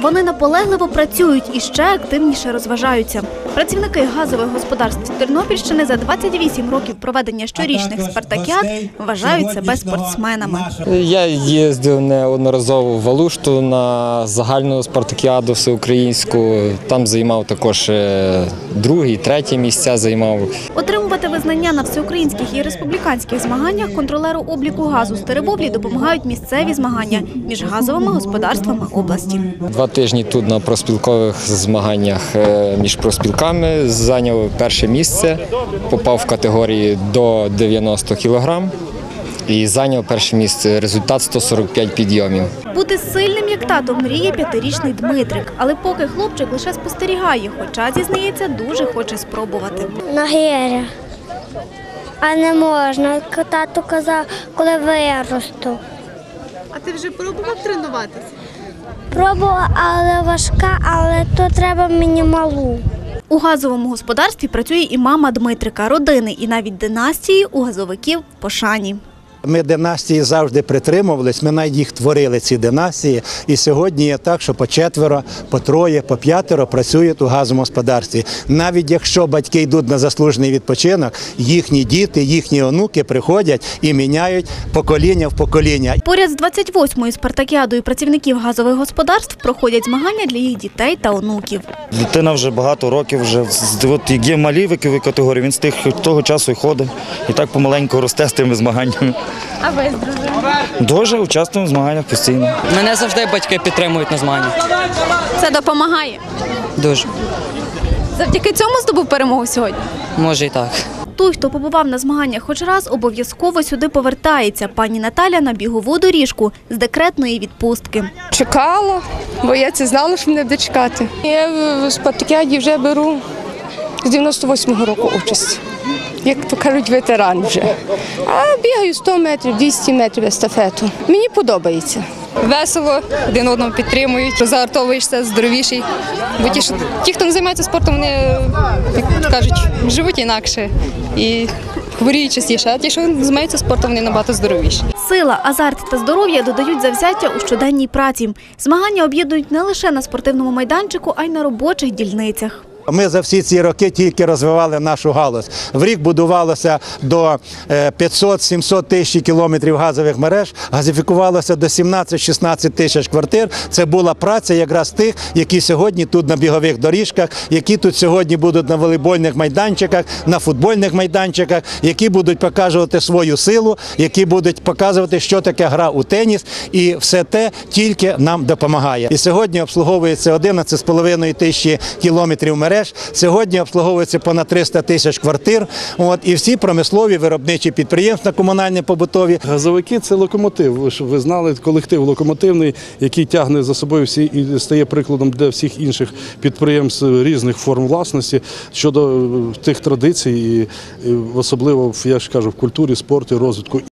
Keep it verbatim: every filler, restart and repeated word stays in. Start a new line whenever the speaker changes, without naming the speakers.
Вони наполегливо працюють і ще активніше розважаються. Працівники газових господарств Тернопільщини за двадцять вісім років проведення щорічних спартакіад вважають себе спортсменами.
Я їздив неодноразово в Алушту на загальну спартакіаду всеукраїнську. Там займав також другі, треті місця займав.
Отримувати визнання на всеукраїнських і республіканських змаганнях контролеру обліку газу з Теребовлі допомагають місцеві змагання між газовими господарствами області.
Два тижні тут на профспілкових змаганнях між профспілками зайняв перше місце, попав в категорії до дев'яноста кілограм і зайняв перше місце. Результат сто сорок п'ять підйомів.
Бути сильним, як тато, мріє п'ятирічний Дмитрик. Але поки хлопчик лише спостерігає, хоча, зізнається, дуже хоче спробувати.
На гір'я. А не можна, тато казав, коли виросту.
А ти вже пробував тренуватися?
Пробувала, але важка, але то треба мені малу.
У газовому господарстві працює і мама Дмитрика, родини і навіть династії у газовиків пошані.
Ми династії завжди притримувались, ми навіть їх творили, ці династії. І сьогодні є так, що по четверо, по троє, по п'ятеро працюють у газовому господарстві. Навіть якщо батьки йдуть на заслужений відпочинок, їхні діти, їхні онуки приходять і міняють покоління в покоління.
Поряд з двадцять восьмою спартакіадою працівників газових господарств проходять змагання для їх дітей та онуків.
Дитина вже багато років, вже от є малі вікові категорії, він з тих того часу і ходить. І так помаленьку росте з тими змаганнями.
А ви з дружиною?
Дуже участвуємо в змаганнях постійно.
Мене завжди батьки підтримують на змаганнях.
Це допомагає?
Дуже.
Завдяки цьому здобув перемогу сьогодні?
Може і так.
Той, хто побував на змаганнях хоч раз, обов'язково сюди повертається. Пані Наталя на бігову доріжку з декретної відпустки.
Чекала, бо я це знала, що мене буде чекати. Я в спартакіаді вже беру з дев'яносто восьмого року участь. Як то кажуть, ветеран вже. А бігаю сто метрів, двісті метрів естафету. Мені подобається.
Весело, один одного підтримують, загартовуєшся, здоровіший. Бо ті, що, ті, хто не займається спортом, вони, як кажуть, живуть інакше і хворіють частіше, а ті, що займаються спортом, вони набагато здоровіші.
Сила, азарт та здоров'я додають завзяття у щоденній праці. Змагання об'єднують не лише на спортивному майданчику, а й на робочих дільницях.
Ми за всі ці роки тільки розвивали нашу галузь. В рік будувалося до п'ятсот-сімсот тисяч кілометрів газових мереж, газифікувалося до сімнадцять-шістнадцять тисяч квартир. Це була праця якраз тих, які сьогодні тут на бігових доріжках, які тут сьогодні будуть на волейбольних майданчиках, на футбольних майданчиках, які будуть показувати свою силу, які будуть показувати, що таке гра у теніс. І все те тільки нам допомагає. І сьогодні обслуговується одинадцять з половиною тисячі кілометрів мереж. Сьогодні обслуговується понад триста тисяч квартир. От, і всі промислові, виробничі підприємства, комунальні, побутові.
Газовики – це локомотив. Щоб ви знали, колектив локомотивний, який тягне за собою всі і стає прикладом для всіх інших підприємств різних форм власності щодо тих традицій, і особливо, я ж кажу, в культурі, спорті, розвитку.